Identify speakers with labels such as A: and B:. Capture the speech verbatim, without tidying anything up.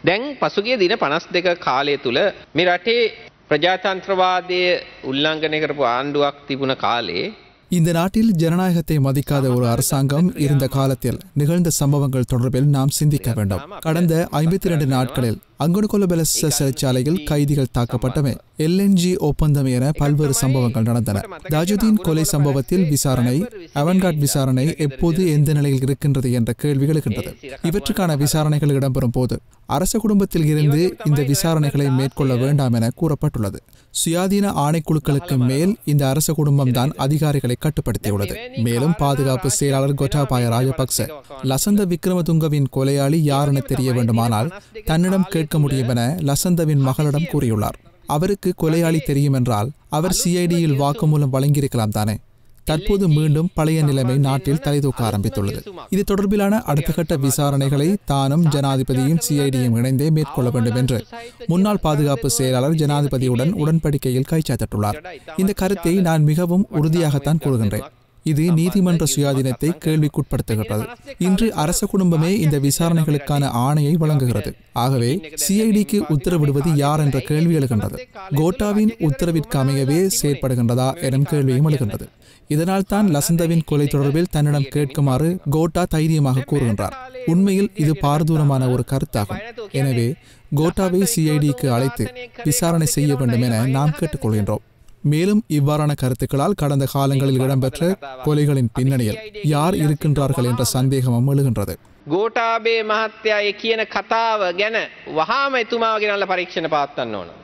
A: දැන් පසුගිය දින පනස් දෙක කාලය තුල මේ රටේ ප්‍රජාතන්ත්‍රවාදයේ උල්ලංඝනය කරපු ආණ්ඩුවක් තිබුණ කාලේ
B: இந்த நாட்டில் ஜனநாயகத்தை மதிக்காத ஒரு அரசாங்கம் இருந்த காலத்தில் நிகழ்ந்த சம்பவங்கள் தொடர்பில் நாம் சிந்திக்க வேண்டும். கடந்த ஐம்பத்தி இரண்டு நாட்களில் அங்குனுகொலபெலச சிறைச்சாலையில் கைதிகள் தாக்கப்பட்டமை, எல்என்ஜி ஒப்பந்தம் என பல்வேறு சம்பவங்கள் நடந்தன. தாஜுதீன் கொலை சம்பவத்தில் விசாரணை, அவன்கார்ட் விசாரணை எப்போது எந்த நிலையில் இருக்கின்றது என்ற கேள்விகள் இருக்கின்றது. இவற்றுக்கான விசாரணைகள் இடம்பெறும் போது அரச குடும்பத்தில் இருந்து இந்த விசாரணைகளை மேற்கொள்ள வேண்டாம் என கூறப்பட்டுள்ளது. சுயாதீன ஆணைக்குழுக்களுக்கு மேல் இந்த அரச குடும்பம் தான் அதிகாரிகளை கட்டுப்படுத்தியுள்ளது. மேலும் பாதுகாப்பு செயலாளர் கோட்டாபாய ராஜபக்ச லசந்த விக்ரமதுங்கவின் கொலையாளி யார் என தெரிய வேண்டுமானால் தன்னிடம் கேட்க முடியும் என லசந்தவின் மகளிடம் கூறியுள்ளார். அவருக்கு கொலையாளி தெரியும் என்றால் அவர் சிஐடியில் வாக்குமூலம் வழங்கியிருக்கலாம் தானே. தற்போது மீண்டும் பழைய நிலைமை நாட்டில் தலைதூக்க ஆரம்பித்துள்ளது. இது தொடர்பிலான அடுத்த கட்ட விசாரணைகளை தானும் ஜனாதிபதியும் சிஐடியும் இணைந்தே மேற்கொள்ள வேண்டும் என்று முன்னாள் பாதுகாப்பு செயலாளர் ஜனாதிபதியுடன் உடன்படிக்கையில் கைச்சாத்திட்டுள்ளார். இந்த கருத்தை நான் மிகவும் உறுதியாகத்தான் கூறுகின்றேன். இது நீதிமன்ற சுயாதீனத்தை கேள்விக்குட்படுத்துகிறது. இன்று அரச குடும்பமே இந்த விசாரணைகளுக்கான ஆணையை வழங்குகிறது. ஆகவே சிஐடிக்கு உத்தரவிடுவது யார் என்ற கேள்வி எழுகின்றது. கோட்டாவின் உத்தரவிற்கு அமையவே செயற்படுகின்றதா எனும் கேள்வியும் எழுகின்றது. இதனால் தான் லசந்தவின் கொலை தொடர்பில் தன்னிடம் கேட்குமாறு கோட்டா தைரியமாக கூறுகின்றார். உண்மையில் இது பாரதூரமான ஒரு கருத்தாகும். எனவே கோட்டாவை சிஐடிக்கு அழைத்து விசாரணை செய்ய வேண்டும் என நாம் கேட்டுக்கொள்கின்றோம். மேலும் இவ்வாறான கருத்துக்களால் கடந்த காலங்களில் இடம்பெற்ற கொலைகளின் பின்னணியில் யார் இருக்கின்றார்கள் என்ற சந்தேகமும் எழுகின்றது.
A: கோட்டாபே மஹත්තයා කියන කතාව ගැන වහාම එතුමාව ගෙනල්ලා පරීක්ෂණ පවත්වන්න ඕන.